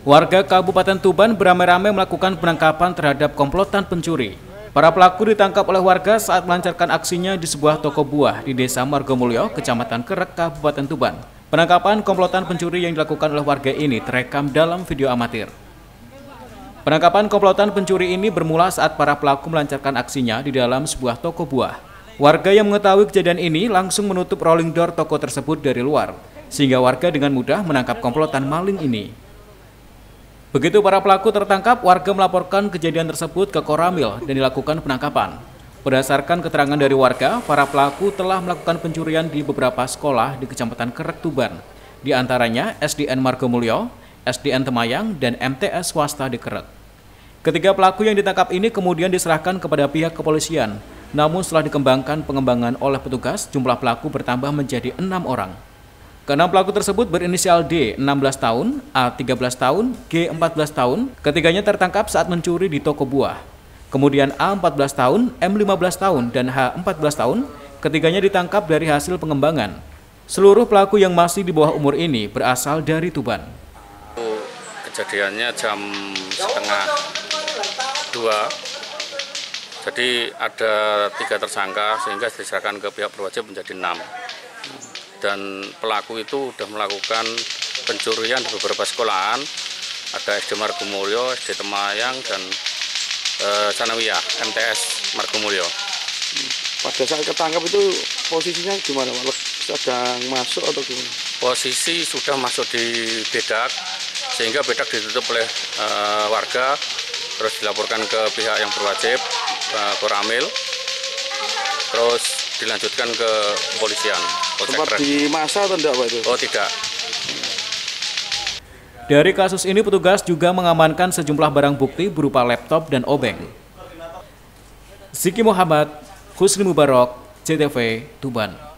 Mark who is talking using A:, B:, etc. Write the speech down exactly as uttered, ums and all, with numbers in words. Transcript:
A: Warga Kabupaten Tuban beramai-ramai melakukan penangkapan terhadap komplotan pencuri. Para pelaku ditangkap oleh warga saat melancarkan aksinya di sebuah toko buah di Desa Margomulyo, Kecamatan Kerek, Kabupaten Tuban. Penangkapan komplotan pencuri yang dilakukan oleh warga ini terekam dalam video amatir. Penangkapan komplotan pencuri ini bermula saat para pelaku melancarkan aksinya di dalam sebuah toko buah. Warga yang mengetahui kejadian ini langsung menutup rolling door toko tersebut dari luar, sehingga warga dengan mudah menangkap komplotan maling ini. Begitu para pelaku tertangkap, warga melaporkan kejadian tersebut ke Koramil dan dilakukan penangkapan. Berdasarkan keterangan dari warga, para pelaku telah melakukan pencurian di beberapa sekolah di Kecamatan Kerek, Tuban, di antaranya S D N Margomulyo, S D N Temayang, dan M T S swasta di Kerek. Ketiga pelaku yang ditangkap ini kemudian diserahkan kepada pihak kepolisian, namun setelah dikembangkan pengembangan oleh petugas, jumlah pelaku bertambah menjadi enam orang. Keenam pelaku tersebut berinisial D enam belas tahun, A tiga belas tahun, G empat belas tahun. Ketiganya tertangkap saat mencuri di toko buah. Kemudian A empat belas tahun, M lima belas tahun, dan H empat belas tahun. Ketiganya ditangkap dari hasil pengembangan. Seluruh pelaku yang masih di bawah umur ini berasal dari Tuban.
B: Kejadiannya jam setengah dua. Jadi ada tiga tersangka sehingga diserahkan ke pihak berwajib menjadi enam. Dan pelaku itu sudah melakukan pencurian di beberapa sekolahan, ada S D Margomulyo, S D Temayang, dan e, Sanawiyah, M T S Margomulyo.
C: Pada saat ketangkap itu posisinya gimana, Pak? Sedang masuk atau gimana?
B: Posisi sudah masuk di bedak, sehingga bedak ditutup oleh e, warga, terus dilaporkan ke pihak yang berwajib, e, Koramil, terus dilanjutkan ke kepolisian.
C: Sempat di masa atau tidak, Pak, itu?
B: Oh, tidak.
A: Dari kasus ini petugas juga mengamankan sejumlah barang bukti berupa laptop dan obeng. Ziki Muhammad, Husni Mubarok, C T V, Tuban.